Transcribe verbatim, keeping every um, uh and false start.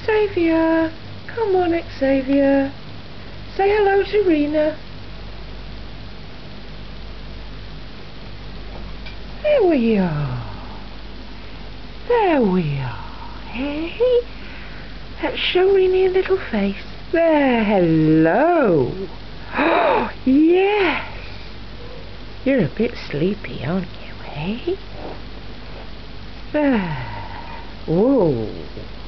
Xavier, come on, Xavier. Say hello to Rena. There we are. There we are. Hey? Let's show Rena your little face. There, hello. Oh, yes. You're a bit sleepy, aren't you, eh? There. Whoa.